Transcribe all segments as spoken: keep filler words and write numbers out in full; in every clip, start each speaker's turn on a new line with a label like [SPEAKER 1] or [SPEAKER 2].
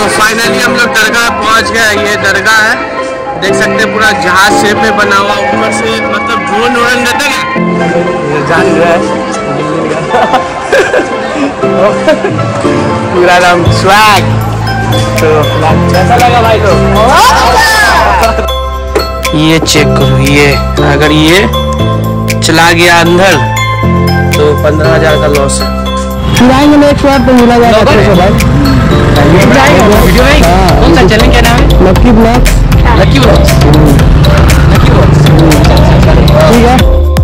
[SPEAKER 1] Finally हम लोग दरगाह पहुंच गए। ये दरगाह है, देख सकते हैं पूरा जहाज शेप में बना हुआ, ऊपर से मतलब ड्रोन उड़न देते हैं जान रहा है पूरा नाम स्वैग। तो कैसा लगा भाई? तो ये चेक करो, ये अगर ये चला गया अंदर तो पंद्रह हजार का लॉस है।
[SPEAKER 2] फिराएंगे नेक्स्ट बार तो मिला जाएगा भाई।
[SPEAKER 1] वीडियो है कौन सा चैनल क्या नाम है?
[SPEAKER 2] Lucky blogs.
[SPEAKER 1] Lucky blogs lucky blogs
[SPEAKER 2] ठीक है।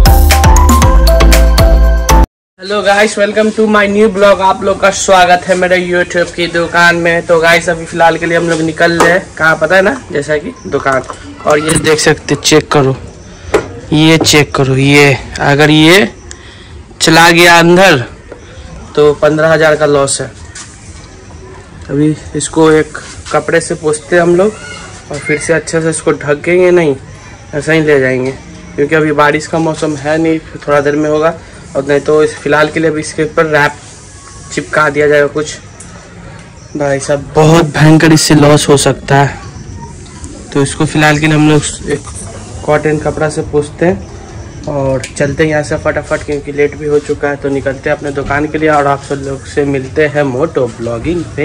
[SPEAKER 1] Hello guys, welcome to my new blog. आप लोग का स्वागत है मेरे यूट्यूब की दुकान में। तो गाइस अभी फिलहाल के लिए हम लोग निकल रहे हैं, कहाँ पता है ना, जैसा कि दुकान। और ये देख सकते, चेक करो, ये चेक करो, ये अगर ये चला गया अंदर तो पंद्रह हजार का लॉस है। अभी इसको एक कपड़े से पोंछते हम लोग और फिर से अच्छे से इसको ढकेंगे, नहीं ऐसा ही ले जाएंगे, क्योंकि अभी बारिश का मौसम है नहीं, थोड़ा देर में होगा। और नहीं तो इस फिलहाल के लिए अभी इसके ऊपर रैप चिपका दिया जाएगा कुछ। भाई साहब बहुत भयंकर इससे लॉस हो सकता है, तो इसको फिलहाल के लिए हम लोग एक कॉटन कपड़ा से पोंछते हैं और चलते हैं यहाँ से फटाफट, क्योंकि लेट भी हो चुका है। तो निकलते हैं अपने दुकान के लिए और आप सब लोग से मिलते हैं मोटो ब्लॉगिंग पे।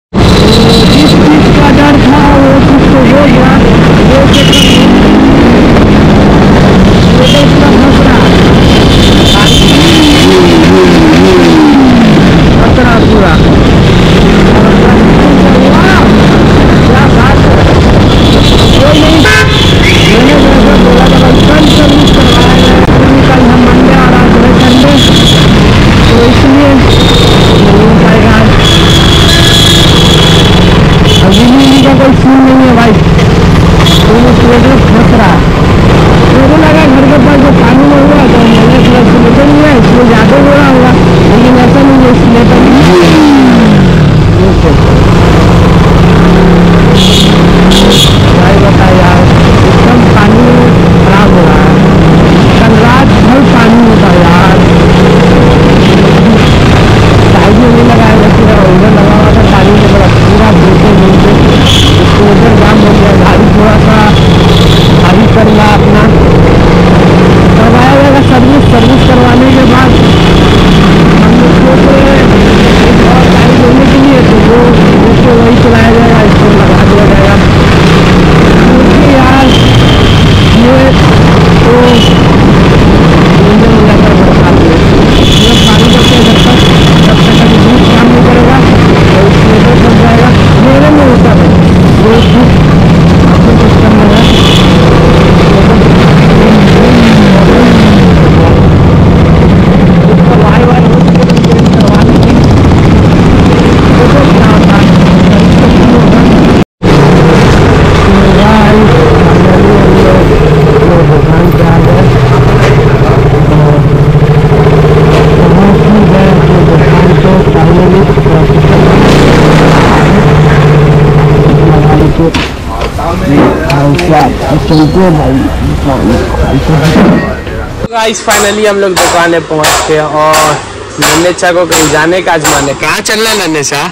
[SPEAKER 1] गाइस फाइनली हम लोग दुकान में पहुंच गए और नन्हे चा को कहीं जाने का आज मन है। कहाँ चलना है नन्हे चा?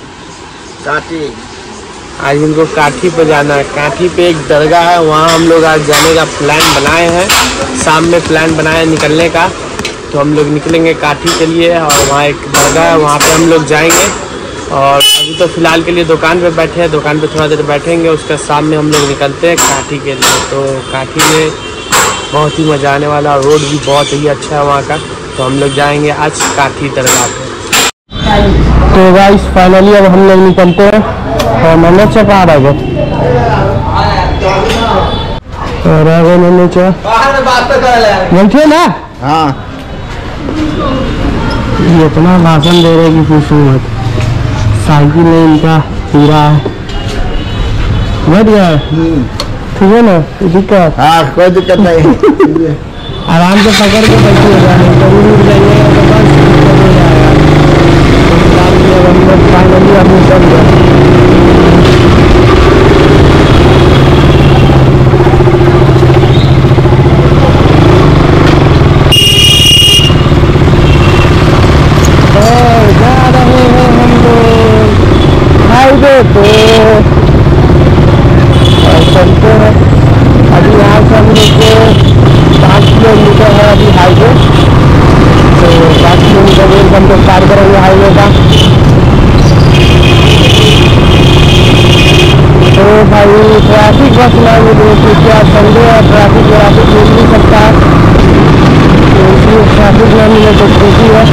[SPEAKER 1] काठी। आज इनको काठी पे जाना है। काठी पे एक दरगाह है, वहाँ हम लोग आज जाने का प्लान बनाए हैं। शाम में प्लान बनाए निकलने का, तो हम लोग निकलेंगे काठी के लिए। और वहाँ एक दरगाह है, वहाँ पे हम लोग जाएंगे। और अभी तो फिलहाल के लिए दुकान पे बैठे हैं, दुकान पे थोड़ा देर बैठेंगे, उसके शाम में हम लोग निकलते हैं काठी के लिए। तो काठी में बहुत ही मज़ा आने वाला, और रोड भी बहुत ही अच्छा है वहाँ का। तो हम लोग जाएंगे आज काठी दरगाह पे।
[SPEAKER 2] तो गाइस फाइनली अब हम लोग निकलते हैं और मैंने चपा रहा है और आगे मैंने बैठे ना।
[SPEAKER 3] हाँ
[SPEAKER 2] ये इतना भाषण दे रहे कि पूछो मत। साइकिल में इनका पूरा है, बैठ गया है, ठीक है ना, दिक्कत?
[SPEAKER 3] हाँ कोई दिक्कत नहीं
[SPEAKER 2] आराम से पकड़ के बैठी हो जाए, कभी उठ जाइएगा तो बस हो जाएगा। हम लोग फाइनली अब निकल गए। जा रहे हैं हम लोग हाईवे पे। और चलते हैं। अभी यहाँ से हम लोग को पाँच किलोमीटर है अभी हाईवे, तो पाँच किलोमीटर रोड हम लोग पार करेंगे हाईवे का। तो भाई ट्रैफिक बस ना मिले क्योंकि आज संडे है, ट्रैफिक ट्रैफिक मिल नहीं सकता है, तो इसलिए ट्रैफिक ना मिले तो खुशी है।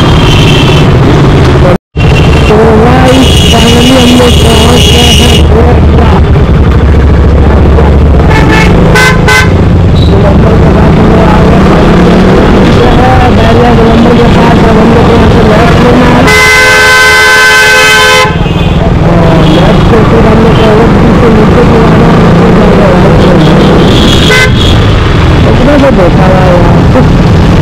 [SPEAKER 2] तो भाई फाइनली हम लोग पहुँच गए हैं गोरखपुरा। नंबर के बाद हम लोग आ गए बैरिया के नंबर के पास। अब हम लोग यहाँ से लेफ्ट लेना है और लेफ्ट से फिर हम लोग से नीचे गिराना इतना तो देखा हुआ है यहाँ।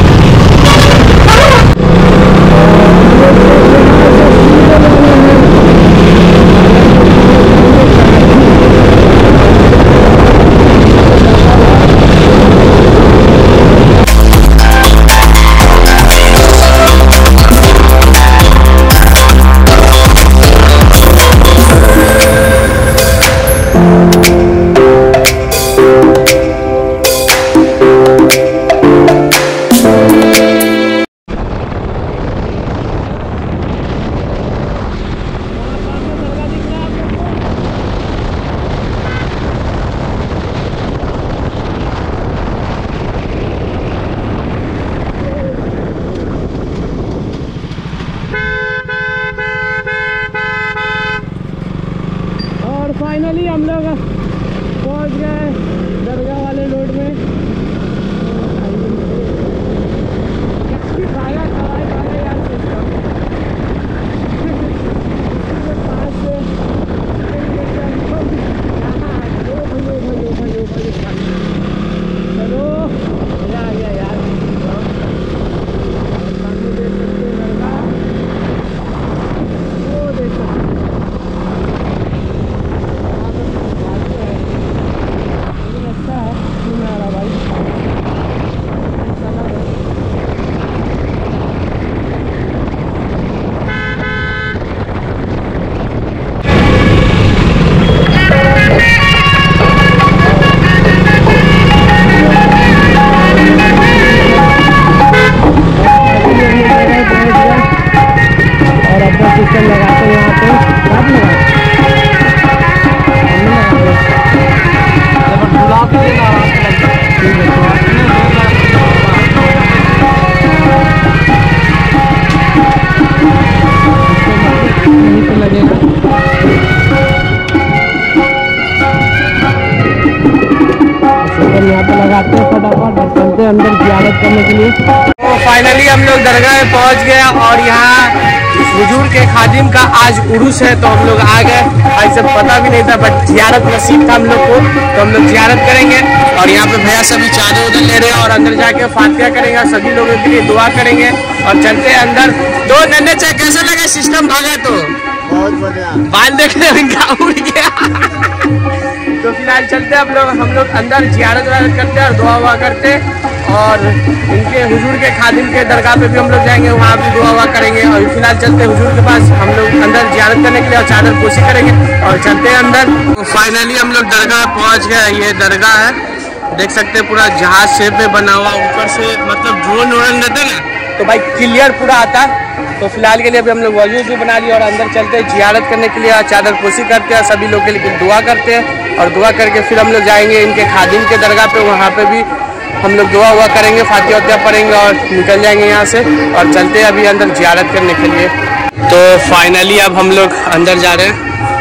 [SPEAKER 2] फाइनली हम लोग पहुंच गए दरगाह वाले रोड में। चलो मजा आ गया यार। सामने देख सकते हैं दरगाह, वो देख सकते हैं। लगाते हैं फटाफट और चलते हैं अंदर ज़ियारत करने के लिए।
[SPEAKER 1] तो फाइनली हम लोग दरगाह में पहुंच गए और यहाँ हुजूर के खादिम का आज उर्स है, तो हम लोग आ गए। भाई सब पता भी नहीं था बट ज़ियारत नसीब था हम लोग को, तो हम लोग ज़ियारत करेंगे। और यहाँ पे भैया सभी चादर उधर ले रहे हैं और अंदर जाके फातिहा करेंगे और सभी लोगों के लिए दुआ करेंगे और चलते हैं अंदर। दो नन्हे चाहे कैसे लगे सिस्टम भागा तो
[SPEAKER 3] बहुत बढ़िया
[SPEAKER 1] बाल देखने उनका उड़ गया। तो फिलहाल चलते हैं हम लोग हम लोग अंदर ज़ियारत वारत करते हैं और दुआ हुआ करते हैं और इनके हुजूर के खादिम के दरगाह पे भी हम लोग जाएंगे, वहाँ भी दुआ हुआ करेंगे। और फिलहाल चलते हैं हुजूर के पास, हम लोग अंदर ज़ियारत करने के लिए और चादर पोशी करेंगे और चलते हैं अंदर। तो फाइनली हम लोग दरगाह पहुँच गए। ये दरगाह है, देख सकते हैं पूरा जहाज शेप में बना हुआ, ऊपर से मतलब ड्रोन व्रोन रहता है ना तो भाई क्लियर पूरा आता है। तो फिलहाल के लिए अभी हम लोग वजू भी बना लिया और अंदर चलते हैं ज़ियारत करने के लिए और चादर पोशी करते हैं, सभी लोग के लिए दुआ करते हैं और दुआ करके फिर हम लोग जाएंगे इनके खादिम के दरगाह पे, वहाँ पे भी हम लोग दुआ हुआ करेंगे, फातिहा वातिहा पढ़ेंगे और निकल जाएंगे यहाँ से और चलते हैं अभी अंदर ज़ियारत करने के लिए। तो फाइनली अब हम लोग अंदर जा रहे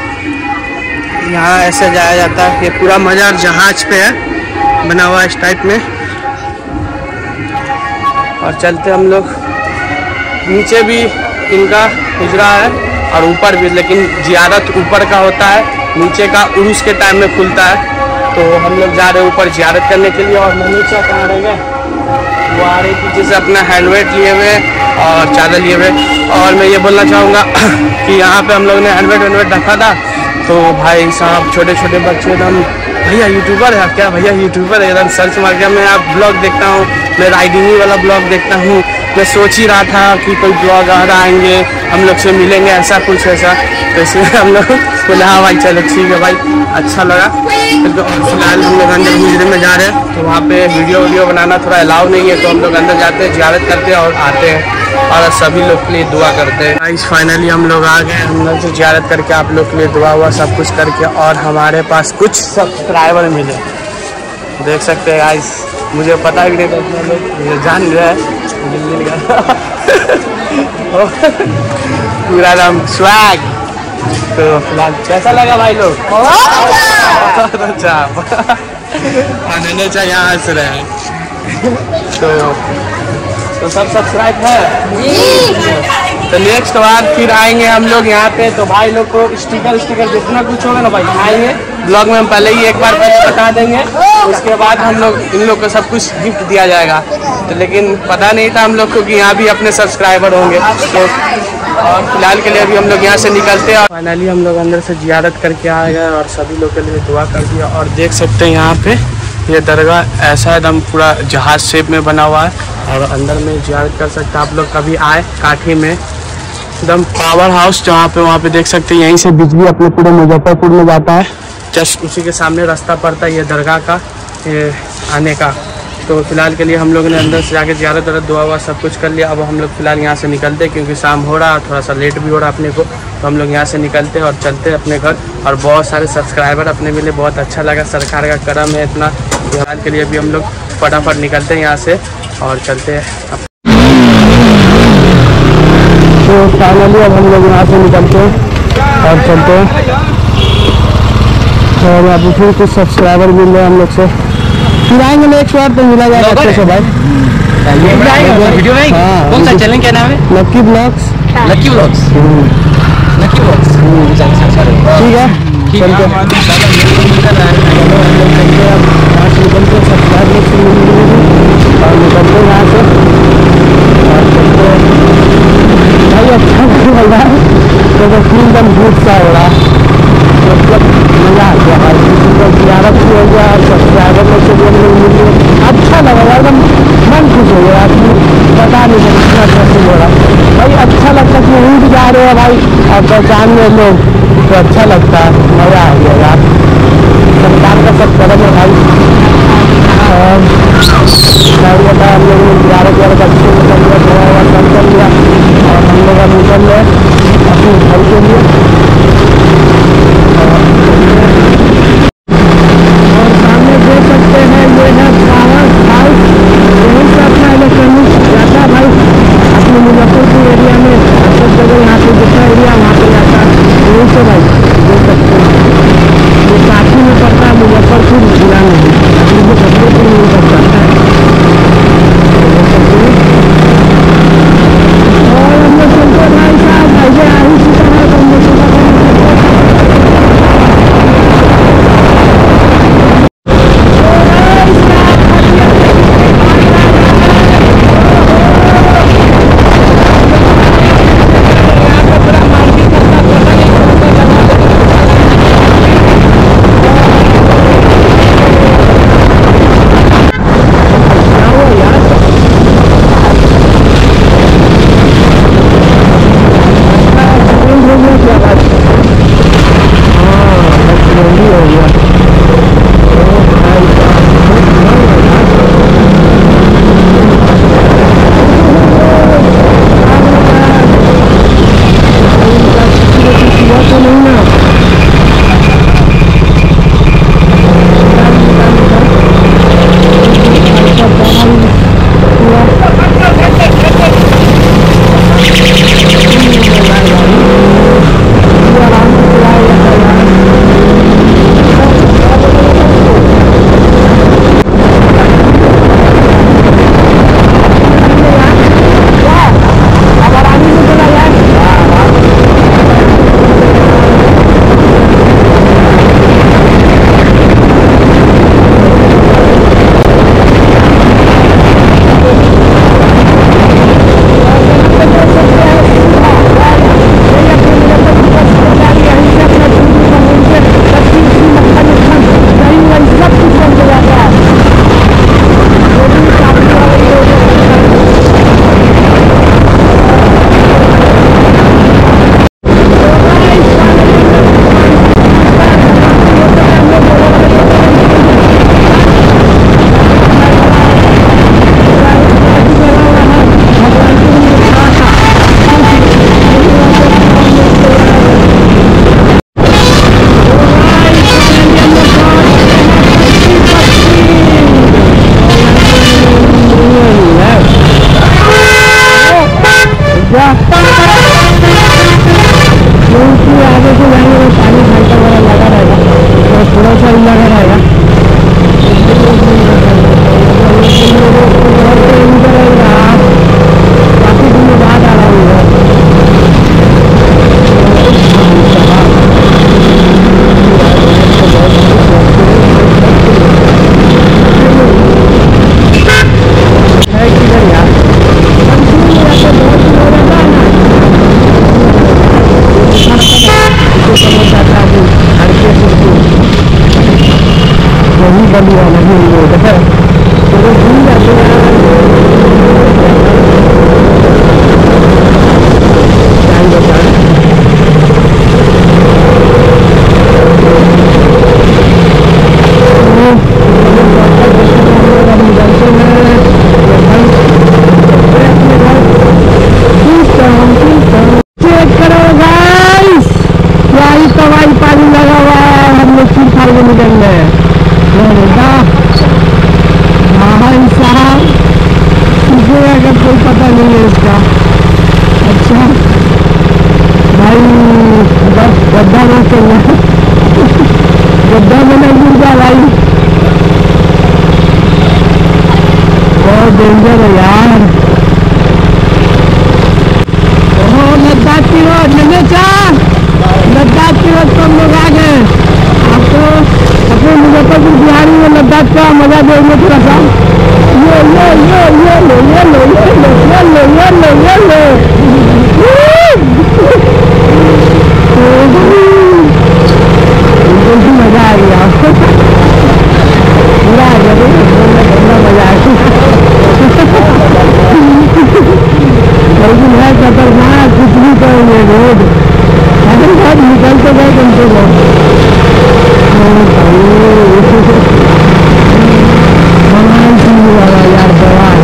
[SPEAKER 1] हैं। यहाँ ऐसे जाया जाता है, ये पूरा मज़ार जहाज पे है बना हुआ इस टाइप में। और चलते हम लोग, नीचे भी इनका हुजरा है और ऊपर भी, लेकिन ज़ियारत ऊपर का होता है, नीचे का उर्स के टाइम में खुलता है। तो हम लोग जा रहे हैं ऊपर ज़ियारत करने के लिए। और मनीषा कहाँ रह गए, वो आ रही थी जैसे अपना हैंडवेट लिए हुए और चादर लिए हुए। और मैं ये बोलना चाहूँगा कि यहाँ पे हम लोग ने हैंडवेट वैंडवेट रखा था, तो भाई साहब छोटे छोटे बच्चे एकदम, भैया यूट्यूबर है क्या, भैया यूट्यूबर है, एकदम सर्च मार के मैं आप ब्लॉग देखता हूँ, मैं राइडिंग वाला ब्लॉग देखता हूँ मैं सोच ही रहा था कि कोई ब्लॉगर आएंगे हम लोग से मिलेंगे, ऐसा कुछ ऐसा, तो इसलिए हम लोग बोले हाँ भाई चलो ठीक है भाई, अच्छा लगा। तो फिलहाल हम लोग अंदर गुजरे में जा रहे हैं, तो वहाँ पे वीडियो वीडियो बनाना थोड़ा अलाउ नहीं है, तो हम लोग अंदर जाते हैं, ज़ियारत करते हैं और आते हैं और सभी लोग के लिए दुआ करते हैं। गाइस फाइनली हम लोग आ गए, हम लोग से ज़ियारत करके आप लोग के लिए दुआ हुआ सब कुछ करके, और हमारे पास कुछ सब्सक्राइबर मिले, देख सकते हैं गाइस। मुझे पता भी नहीं था, मुझे जान रहा है दिल्ली का पूरा नाम स्वैग। तो फिलहाल कैसा लगा भाई लोग? बहुत अच्छा आनंद चाहिए यहाँ हंस रहे हैं। तो तो सब सब्सक्राइब है तो नेक्स्ट बार फिर आएंगे हम लोग यहाँ पे, तो भाई लोग को स्टिकर स्टिकर जितना कुछ होगा ना भाई आएंगे ब्लॉग में, हम पहले ही एक बार पहले बता देंगे, उसके बाद हम लोग इन लोग को सब कुछ गिफ्ट दिया जाएगा। तो लेकिन पता नहीं था हम लोग को कि यहाँ भी अपने सब्सक्राइबर होंगे, तो और फिलहाल के लिए अभी हम लोग यहाँ से निकलते हैं। फाइनली हम लोग अंदर से ज़ियारत करके आ गए और सभी लोग के लिए दुआ कर दिया, और देख सकते हैं यहाँ पे ये दरगाह ऐसा एकदम पूरा जहाज शेप में बना हुआ है, और अंदर में ज़ियारत कर सकते हैं आप लोग। कभी आए काठी में एकदम पावर हाउस जहाँ पे, वहाँ पे देख सकते हैं यहीं से बिजली अपने पूरे मुजफ्फरपुर में जाता है, जस्ट उसी के सामने रास्ता पड़ता है ये दरगाह का ये आने का। तो फिलहाल के लिए हम लोग ने अंदर से जाके ज़्यादा तरह दुआ हुआ सब कुछ कर लिया। अब हम लोग फिलहाल यहाँ से निकलते हैं क्योंकि शाम हो रहा है, थोड़ा सा लेट भी हो रहा है अपने को, तो हम लोग यहाँ से निकलते हैं और चलते हैं अपने घर। और बहुत सारे सब्सक्राइबर अपने मिले, बहुत अच्छा लगा, सरकार का करम है इतना। फिलहाल के लिए अभी हम लोग फटाफट निकलते हैं यहाँ से और चलते हैं।
[SPEAKER 2] तो फाइनली अब हम लोग यहाँ से निकलते हैं और चलते हैं, और अभी फिर कुछ सब्सक्राइबर मिल रहे हैं हम लोग से, फिर आएंगे नेक्स्ट बार तो मिला जाएगा अच्छे से भाई।
[SPEAKER 3] वीडियो में
[SPEAKER 2] हाँ,
[SPEAKER 3] कौन सा चैनल क्या नाम है?
[SPEAKER 2] Lucky blogs.
[SPEAKER 3] Lucky blogs. Lucky blogs
[SPEAKER 2] ठीक है चलते हैं। यहाँ से निकलते हैं, सब्सक्राइबर से मिलेंगे और निकलते हैं यहाँ से और चलते हैं भाई। अच्छा नहीं लग रहा है तो बस एकदम भूत सा हो रहा, मतलब मज़ा आ गया भाई, ज़्यारत भी हो गया और सब्सक्राइबर में से भी हम लोग मिल गए, अच्छा लगा एकदम, मन खुश हो गया। पता नहीं था कितना अच्छा फील हो रहा भाई, अच्छा लगता कि यहीं भी जा रहे हैं भाई और पहचान में लोग, तो अच्छा लगता है, मज़ा आ गया यार। सरकार का सब करम है भाई। और बता हम लोग ने ज़्यारत ज़्यारत अच्छे निकल लिया, थोड़ा हुआ कम कर लिया, और हम लोग अब निकल रहे अपने घर के लिए। और सामने देख सकते हैं ये है पावर हाउस, यहीं से अपना इलेक्ट्रॉनिक जाता है भाई अपने मुजफ्फरपुर एरिया में, सब जगह यहाँ पे जितना एरिया वहाँ पे जाता है, यहीं से भाई देख सकते हैं। ये काशी में पड़ता है, मुजफ्फरपुर जिला में है, अभी मुजफ्फरपुर में पड़ता है। और हम लोग चलते भाई साहब भाई आ ही चुका है, तो हम लोग थोड़ा सा ही लगा रहेगा। काफी दिनों बाद आ रहा हूँ। नहीं बनी है नहीं रोड है तो वो भूल जाते हैं चेक करो गाइस, क्या ही तवाई पानी लगा हुआ है। हम लोग फिर खाई में निकल रहे हैं। भाई साहब किसी का कोई पता नहीं है इसका। अच्छा भाई बस गड्ढा में चल रहा है, गड्ढा में नहीं गिर जा भाई, बहुत डेंजर है यार। ओहो लद्दाख की रोड नन्हे चाह, लद्दाख की रोड तो हम लोग आ गए। आपको अपने मुजफ्फरपुर बिहारी में लद्दाख का मजा देंगे थोड़ा सा। ये ये ये ये लो ये लो ये लो ये लो ये लो ये लो बिल्कुल मजा आ गया, पूरा आ गया मजा आ गया। लेकिन है खतरनाक, कुछ भी करेंगे रोड अगर बहुत निकलते गए तुमसे लोग भगवान सिंह वाला यार भगवान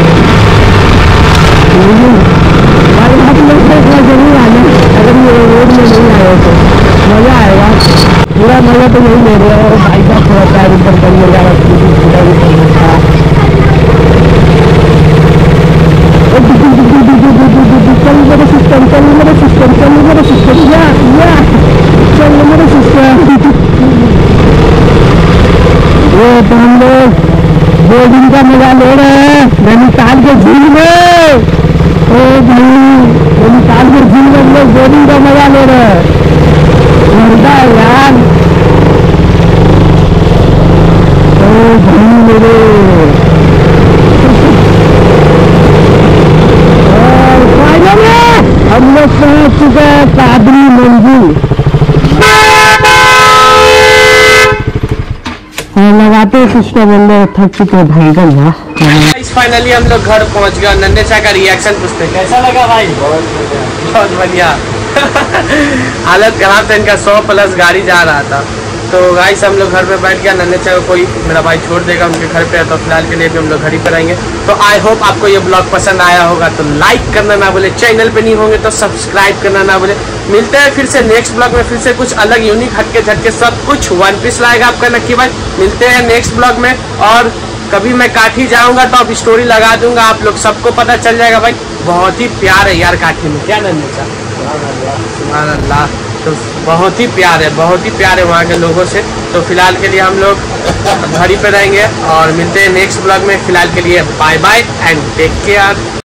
[SPEAKER 2] भाई हम लोग देखना जरूर आना। अगर ये रोड में नहीं आए तो मजा आएगा, पूरा मजा तो यही ले रहे हैं। भाई का थोड़ा पैर ऊपर करने जा रहा चल मेरे सिस्टम चल मेरे सिस्टम चल मेरे सिस्टम या या चल मेरे सिस्टम। ये तो हम लोग दो दिन का मजा ले रहे हैं नैनीताल के झील में। ओ भाई नैनीताल के झील में हम लोग दो दिन का मजा ले रहे हैं, मजा है यार। ओ भाई मेरे हम लोग पहुंच चुके हैं कादरी मंजिल। लगाते सिस्टम अंदर थक चुके भाई का।
[SPEAKER 1] फाइनली हम लोग घर पहुंच गए। नन्हे चाय का रिएक्शन पूछते कैसा लगा भाई? बहुत बढ़िया। हालत खराब था इनका, सौ प्लस गाड़ी जा रहा था। तो गाइस हम लोग घर पे बैठ गया। नन्हे चाय को कोई मेरा भाई छोड़ देगा उनके घर पे, तो फिलहाल के लिए भी हम लोग घर ही पर रहेंगे। तो आई होप आपको ये ब्लॉग पसंद आया होगा, तो लाइक करना ना भूले, चैनल पे नहीं होंगे तो सब्सक्राइब करना ना भूले। मिलते हैं फिर से नेक्स्ट ब्लॉग में, फिर से कुछ अलग यूनिक हटके झटके सब कुछ वन पीस लाएगा आपका नक्की भाई। मिलते हैं नेक्स्ट ब्लॉग में, और कभी मैं काठी जाऊंगा तो अब स्टोरी लगा दूंगा, आप लोग सबको पता चल जाएगा भाई। बहुत ही प्यार है यार काठी में, क्या नन्हे चाय, सुभान अल्लाह। तो बहुत ही प्यार है, बहुत ही प्यार है वहाँ के लोगों से। तो फिलहाल के लिए हम लोग घर ही पे रहेंगे और मिलते हैं नेक्स्ट ब्लॉग में। फिलहाल के लिए bye bye and take care.